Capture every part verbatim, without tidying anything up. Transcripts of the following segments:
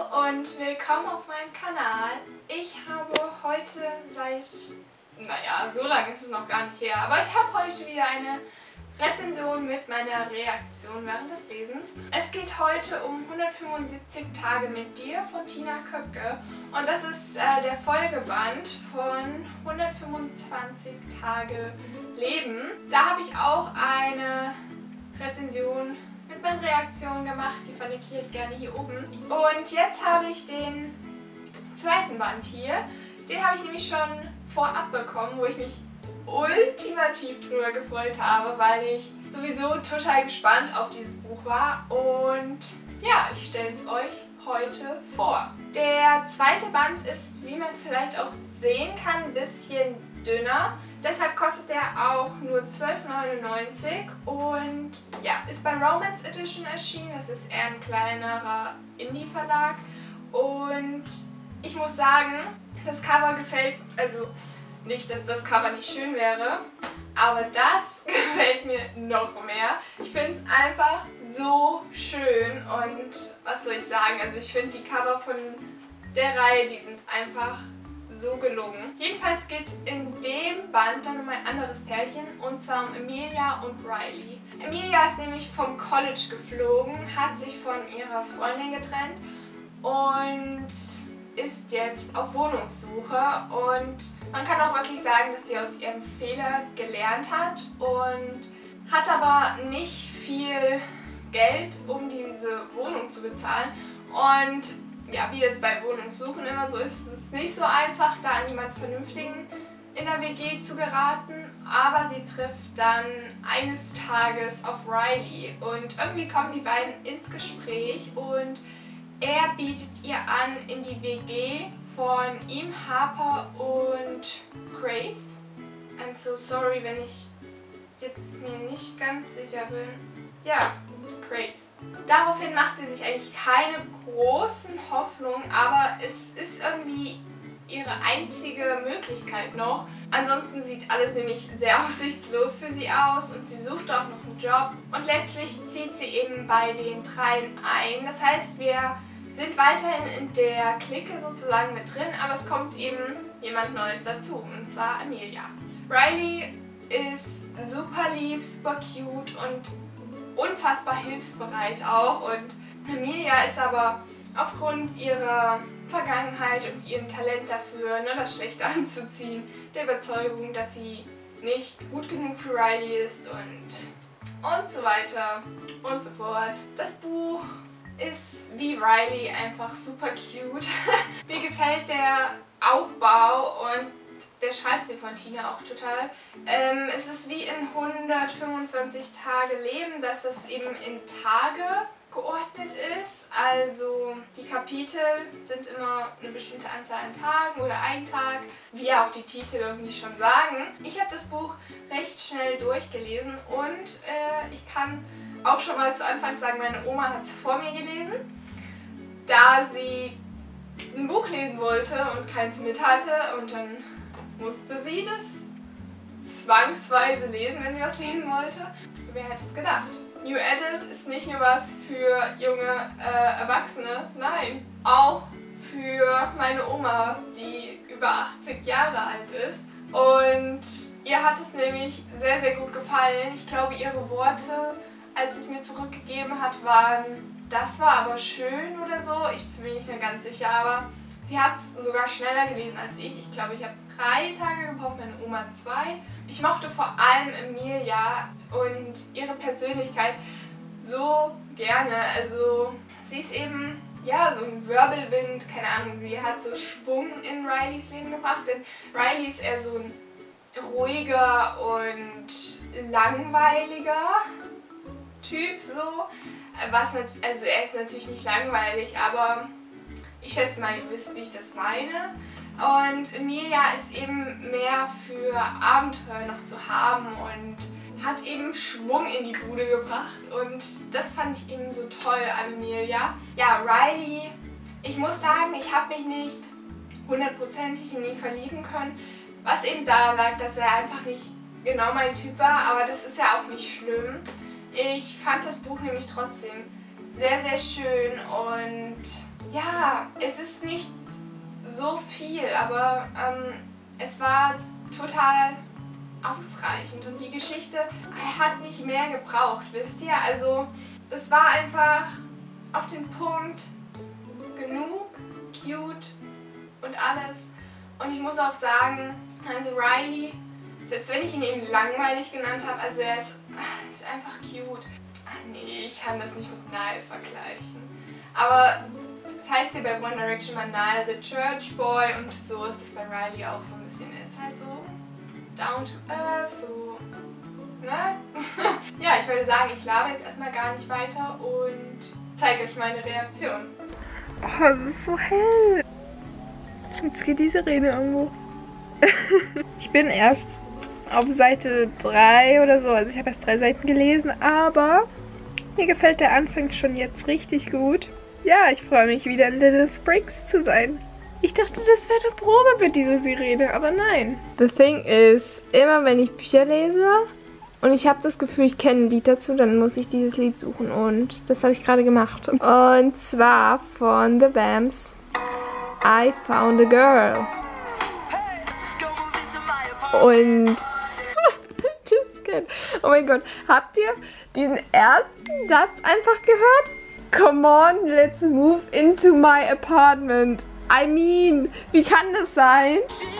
Hallo und willkommen auf meinem Kanal. Ich habe heute seit, naja, so lange ist es noch gar nicht her, aber ich habe heute wieder eine Rezension mit meiner Reaktion während des Lesens. Es geht heute um hundertfünfundsiebzig Tage mit dir von Tina Köpke und das ist äh, der Folgeband von hundertfünfundzwanzig Tage Leben. Da habe ich auch eine Rezension mit meinen Reaktionen gemacht, die verlinke ich gerne hier oben. Und jetzt habe ich den zweiten Band hier. Den habe ich nämlich schon vorab bekommen, wo ich mich ultimativ drüber gefreut habe, weil ich sowieso total gespannt auf dieses Buch war. Und ja, ich stelle es euch heute vor. Der zweite Band ist, wie man vielleicht auch sehen kann, ein bisschen dünner. Deshalb kostet er auch nur zwölf neunundneunzig und ja, ist bei Romance Edition erschienen. Das ist eher ein kleinerer Indie-Verlag. Und ich muss sagen, das Cover gefällt, also nicht, dass das Cover nicht schön wäre, aber das gefällt mir noch mehr. Ich finde es einfach so schön und was soll ich sagen, also ich finde die Cover von der Reihe, die sind einfach so gelungen. Jedenfalls geht es in dem Band dann um ein anderes Pärchen und zwar um Emilia und Riley. Emilia ist nämlich vom College geflogen, hat sich von ihrer Freundin getrennt und ist jetzt auf Wohnungssuche und man kann auch wirklich sagen, dass sie aus ihrem Fehler gelernt hat und hat aber nicht viel Geld, um diese Wohnung zu bezahlen. Und ja, wie es bei Wohnungssuchen immer so ist, ist es nicht so einfach, da an jemanden Vernünftigen in der W G zu geraten, aber sie trifft dann eines Tages auf Riley und irgendwie kommen die beiden ins Gespräch und er bietet ihr an, in die W G von ihm, Harper und Grace. I'm so sorry, wenn ich jetzt mir nicht ganz sicher bin. Ja, Grace. Daraufhin macht sie sich eigentlich keine großen Hoffnungen, aber es ist irgendwie ihre einzige Möglichkeit noch. Ansonsten sieht alles nämlich sehr aussichtslos für sie aus und sie sucht auch noch einen Job. Und letztlich zieht sie eben bei den dreien ein. Das heißt, wir sind weiterhin in der Clique sozusagen mit drin, aber es kommt eben jemand Neues dazu, und zwar Emilia. Riley ist super lieb, super cute und unfassbar hilfsbereit auch und Emilia ist aber aufgrund ihrer Vergangenheit und ihrem Talent dafür, ne, das Schlechte anzuziehen, der Überzeugung, dass sie nicht gut genug für Riley ist und, und so weiter und so fort. Das Buch ist wie Riley einfach super cute. Mir gefällt der Aufbau und der Schreibstil von Tina auch total. Ähm, es ist wie in hundertfünfundzwanzig Tage Leben, dass das eben in Tage geordnet ist. Also die Kapitel sind immer eine bestimmte Anzahl an Tagen oder ein Tag, wie ja auch die Titel irgendwie schon sagen. Ich habe das Buch recht schnell durchgelesen und äh, ich kann auch schon mal zu Anfang sagen, meine Oma hat es vor mir gelesen, da sie ein Buch lesen wollte und keins mit hatte und dann musste sie das zwangsweise lesen, wenn sie was lesen wollte. Wer hätte es gedacht? New Adult ist nicht nur was für junge äh, Erwachsene, nein, auch für meine Oma, die über achtzig Jahre alt ist. Und ihr hat es nämlich sehr, sehr gut gefallen. Ich glaube, ihre Worte, als sie es mir zurückgegeben hat, waren, das war aber schön oder so. Ich bin mir nicht mehr ganz sicher, aber sie hat es sogar schneller gelesen als ich. Ich glaube, ich habe drei Tage gebraucht, meine Oma zwei. Ich mochte vor allem Emilia und ihre Persönlichkeit so gerne. Also sie ist eben, ja, so ein Wirbelwind, keine Ahnung, sie hat so Schwung in Rileys Leben gebracht, denn Riley ist eher so ein ruhiger und langweiliger Typ so. Was nicht, also er ist natürlich nicht langweilig, aber ich schätze mal, ihr wisst, wie ich das meine. Und Emilia ist eben mehr für Abenteuer noch zu haben und hat eben Schwung in die Bude gebracht und das fand ich eben so toll an Emilia. Ja, Riley, ich muss sagen, ich habe mich nicht hundertprozentig in ihn verlieben können, was eben daran lag, dass er einfach nicht genau mein Typ war, aber das ist ja auch nicht schlimm. Ich fand das Buch nämlich trotzdem sehr, sehr schön und ja, es ist nicht so viel, aber ähm, es war total ausreichend und die Geschichte hat nicht mehr gebraucht, wisst ihr? Also das war einfach auf den Punkt genug, cute und alles. Und ich muss auch sagen, also Riley, selbst wenn ich ihn eben langweilig genannt habe, also er ist, ist einfach cute. Ach nee, ich kann das nicht mit Niall vergleichen. Aber das heißt ja bei One Direction mal Niall the Church Boy und so ist das bei Riley auch so ein bisschen. Er ist halt so down to earth, so, ne? Ja, ich würde sagen, ich laber jetzt erstmal gar nicht weiter und zeige euch meine Reaktion. Oh, es ist so hell. Jetzt geht die Sirene irgendwo. Ich bin erst auf Seite drei oder so, also ich habe erst drei Seiten gelesen, aber mir gefällt der Anfang schon jetzt richtig gut. Ja, ich freue mich wieder in Little Springs zu sein. Ich dachte, das wäre eine Probe mit dieser Sirene, aber nein. The thing is, immer wenn ich Bücher lese und ich habe das Gefühl, ich kenne ein Lied dazu, dann muss ich dieses Lied suchen und das habe ich gerade gemacht. Und zwar von The Vamps, I Found a Girl. Und just kidding. Oh mein Gott, habt ihr diesen ersten Satz einfach gehört? Come on, let's move into my apartment. I mean, wie kann das sein?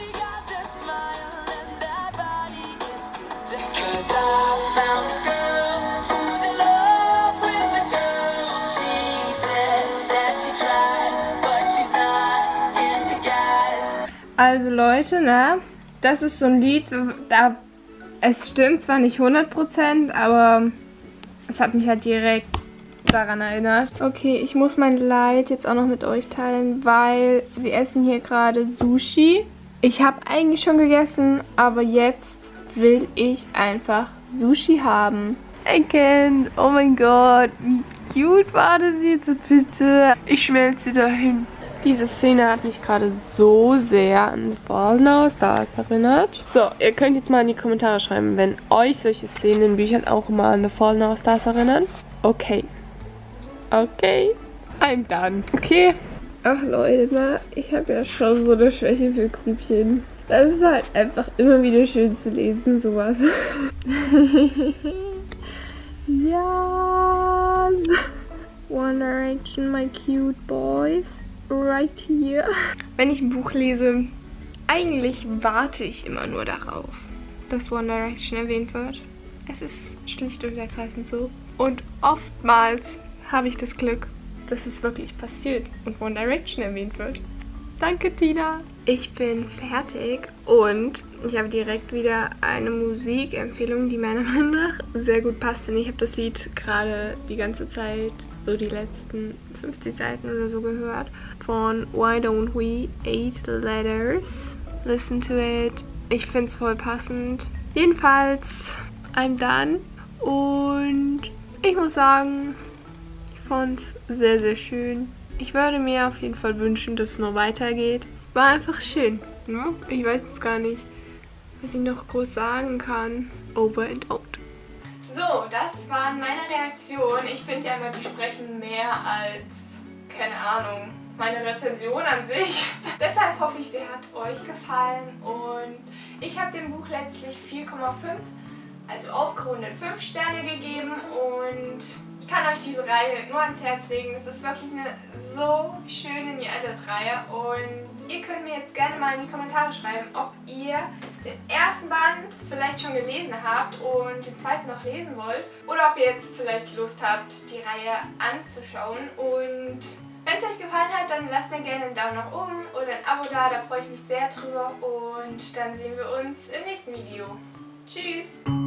Also Leute, ne? Das ist so ein Lied, da es stimmt zwar nicht hundert Prozent, aber es hat mich halt direkt daran erinnert. Okay, ich muss mein Leid jetzt auch noch mit euch teilen, weil sie essen hier gerade Sushi. Ich habe eigentlich schon gegessen, aber jetzt will ich einfach Sushi haben. Ken, oh mein Gott, wie cute war das jetzt bitte? Ich schmelze dahin. Diese Szene hat mich gerade so sehr an The Fault in Our Stars erinnert. So, ihr könnt jetzt mal in die Kommentare schreiben, wenn euch solche Szenen in Büchern auch immer an The Fault in Our Stars erinnern. Okay. Okay. I'm done. Okay. Ach Leute, na, ich habe ja schon so eine Schwäche für Grübchen. Das ist halt einfach immer wieder schön zu lesen, sowas. Ja. One Direction, my cute boys. Right here. Wenn ich ein Buch lese, eigentlich warte ich immer nur darauf, dass One Direction erwähnt wird. Es ist schlicht und ergreifend so. Und oftmals habe ich das Glück, dass es wirklich passiert und One Direction erwähnt wird. Danke, Tina. Ich bin fertig und ich habe direkt wieder eine Musikempfehlung, die meiner Meinung nach sehr gut passt. Denn ich habe das Lied gerade die ganze Zeit, so die letzten fünfzig Seiten oder so gehört, von Why Don't We Eight Letters. Listen to it. Ich finde es voll passend. Jedenfalls, I'm done. Und ich muss sagen, ich fand es sehr, sehr schön. Ich würde mir auf jeden Fall wünschen, dass es noch weitergeht. War einfach schön. Ne? Ich weiß jetzt gar nicht, was ich noch groß sagen kann. Over and out. So, das waren meine Reaktionen. Ich finde ja immer, die sprechen mehr als, keine Ahnung, meine Rezension an sich. Deshalb hoffe ich, sie hat euch gefallen und ich habe dem Buch letztlich vier Komma fünf, also aufgerundet fünf Sterne gegeben und ich kann euch diese Reihe nur ans Herz legen. Es ist wirklich eine so schöne New Adult-Reihe und ihr könnt mir jetzt gerne mal in die Kommentare schreiben, ob ihr den ersten Band vielleicht schon gelesen habt und den zweiten noch lesen wollt oder ob ihr jetzt vielleicht Lust habt, die Reihe anzuschauen. Und wenn es euch gefallen hat, dann lasst mir gerne einen Daumen nach oben oder ein Abo da, da freue ich mich sehr drüber und dann sehen wir uns im nächsten Video. Tschüss!